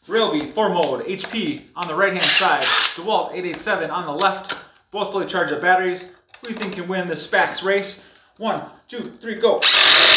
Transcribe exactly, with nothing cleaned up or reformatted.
Ryobi four Mode H P on the right hand side, Dewalt eight eighty-seven on the left, both fully charged up batteries. Who do you think can win this Spax race? One, two, three, go!